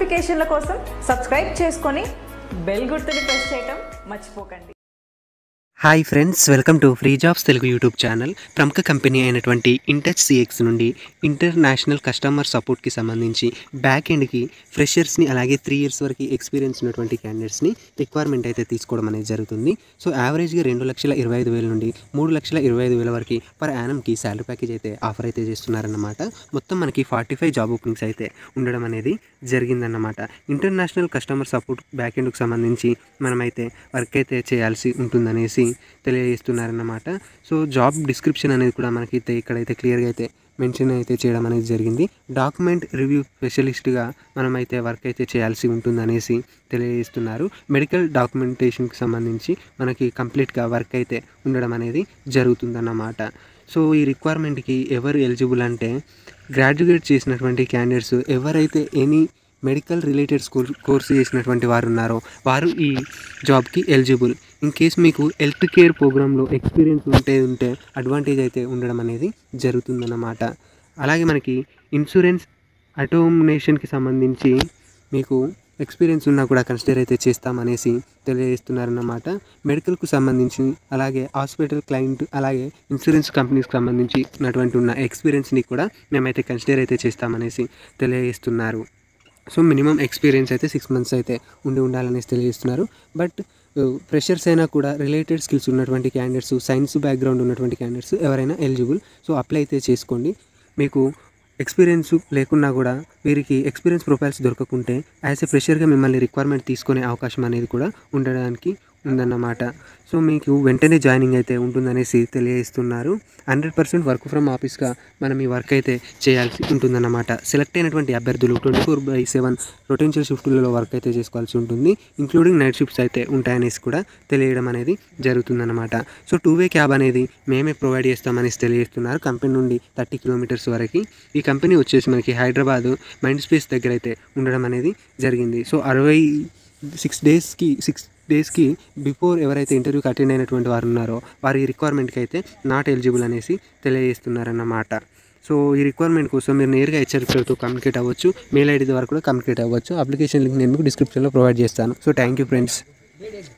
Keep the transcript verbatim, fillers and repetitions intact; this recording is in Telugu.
నోటిఫికేషన్ల కోసం సబ్స్క్రైబ్ చేసుకొని బెల్ గుర్తుని ప్రెస్ చేయడం మర్చిపోకండి. Hi friends, welcome to free jobs Telugu YouTube channel. ప్రముఖ కంపెనీ అయినటువంటి ఇంటచ్ సిఎక్స్ నుండి ఇంటర్నేషనల్ కస్టమర్ సపోర్ట్కి సంబంధించి బ్యాక్ ఎండ్కి ఫ్రెషర్స్ని అలాగే త్రీ ఇయర్స్ వరకు ఎక్స్పీరియన్స్ ఉన్నటువంటి క్యాండిడేట్స్ని రిక్వైర్మెంట్ అయితే తీసుకోవడం అనేది జరుగుతుంది. సో యావరేజ్గా రెండు లక్షల ఇరవై ఐదు వేల నుండి మూడు లక్షల ఇరవై ఐదు వేల వరకు పర్ యానంకి శాలరీ ప్యాకేజ్ అయితే ఆఫర్ అయితే చేస్తున్నారన్నమాట. మొత్తం మనకి ఫార్టీ ఫైవ్ జాబ్ ఓపెనింగ్స్ అయితే ఉండడం అనేది జరిగిందన్నమాట. ఇంటర్నేషనల్ కస్టమర్ సపోర్ట్ బ్యాక్ ఎండ్కి సంబంధించి మనమైతే వర్క్ అయితే చేయాల్సి ఉంటుందనేసి తెలియజేస్తున్నారన్నమాట. సో జాబ్ డిస్క్రిప్షన్ అనేది కూడా మనకైతే ఇక్కడైతే క్లియర్గా అయితే మెన్షన్ అయితే చేయడం అనేది జరిగింది. డాక్యుమెంట్ రివ్యూ స్పెషలిస్ట్గా మనమైతే వర్క్ అయితే చేయాల్సి ఉంటుందనేసి తెలియజేస్తున్నారు. మెడికల్ డాక్యుమెంటేషన్కి సంబంధించి మనకి కంప్లీట్గా వర్క్ అయితే ఉండడం అనేది జరుగుతుందన్నమాట. సో ఈ రిక్వైర్మెంట్కి ఎవరు ఎలిజిబుల్ అంటే గ్రాడ్యుయేట్ చేసినటువంటి క్యాండిడేట్స్, ఎవరైతే any medical related school course చేసినటువంటి వారు ఉన్నారో వారు ఈ జాబ్కి ఎలిజిబుల్. ఇన్ కేస్ మీకు హెల్త్ కేర్ ప్రోగ్రాంలో ఎక్స్పీరియన్స్ ఉంటే ఉంటే అడ్వాంటేజ్ అయితే ఉండడం అనేది జరుగుతుందన్నమాట. అలాగే మనకి ఇన్సూరెన్స్ ఆటోమేషన్కి సంబంధించి మీకు ఎక్స్పీరియన్స్ ఉన్నా కూడా కన్సిడర్ అయితే చేస్తామనేసి తెలియజేస్తున్నారన్నమాట. మెడికల్కు సంబంధించి అలాగే హాస్పిటల్ క్లయింట్ అలాగే ఇన్సూరెన్స్ కంపెనీస్కి సంబంధించి ఉన్నటువంటి ఉన్న ఎక్స్పీరియన్స్ని కూడా మేమైతే కన్సిడర్ అయితే చేస్తామనేసి తెలియజేస్తున్నారు. సో మినిమం ఎక్స్పీరియన్స్ అయితే సిక్స్ మంత్స్ అయితే ఉండి ఉండాలనేసి తెలియజేస్తున్నారు. బట్ ఫ్రెషర్స్ అయినా కూడా రిలేటెడ్ స్కిల్స్ ఉన్నటువంటి క్యాండిడేట్స్, సైన్స్ బ్యాక్గ్రౌండ్ ఉన్నటువంటి క్యాండిడేట్స్ ఎవరైనా ఎలిజిబుల్. సో అప్లై అయితే చేసుకోండి. మీకు ఎక్స్పీరియన్స్ లేకున్నా కూడా వీరికి ఎక్స్పీరియన్స్ ప్రొఫైల్స్ దొరకకుంటే యాజ్ ఎ ఫ్రెషర్గా మిమ్మల్ని రిక్వైర్మెంట్ తీసుకునే అవకాశం అనేది కూడా ఉండడానికి ఉందన్నమాట. సో మీకు వెంటనే జాయినింగ్ అయితే ఉంటుందనేసి తెలియజేస్తున్నారు. హండ్రెడ్ పర్సెంట్ వర్క్ ఫ్రమ్ ఆఫీస్గా మనం ఈ వర్క్ అయితే చేయాల్సి ఉంటుందన్నమాట. సెలెక్ట్ అయినటువంటి అభ్యర్థులు twenty four by seven rotational షిఫ్ట్లలో వర్క్ అయితే చేసుకోవాల్సి ఉంటుంది. ఇంక్లూడింగ్ నైట్ షిఫ్ట్స్ అయితే ఉంటాయనేసి కూడా తెలియడం అనేది జరుగుతుందన్నమాట. సో టూ వే క్యాబ్ అనేది మేమే ప్రొవైడ్ చేస్తామనేసి తెలియజేస్తున్నారు. కంపెనీ నుండి థర్టీ కిలోమీటర్స్ వరకు. ఈ కంపెనీ వచ్చేసి మనకి హైదరాబాద్ మైండ్ స్పేస్ దగ్గర అయితే ఉండడం అనేది జరిగింది. సో అరవై సిక్స్ డేస్కి సిక్స్ డేస్కి బిఫోర్ ఎవరైతే ఇంటర్వ్యూకి అటెండ్ అయినటువంటి వారు ఉన్నారో వారి రిక్వైర్మెంట్కి అయితే నాట్ ఎలిజిబుల్ అనేసి తెలియజేస్తున్నారన్నమాట. సో ఈ రిక్వైర్మెంట్ కోసం మీరు నేరుగా హెచ్ఆర్తో కమ్యూనికేట్ అవ్వచ్చు, మెయిల్ ఐడి ద్వారా కూడా కమ్యూనికేట్ అవ్వచ్చు. అప్లికేషన్ లింక్ నేను మీకు డిస్క్రిప్షన్లో ప్రొవైడ్ చేస్తాను. So thank you friends.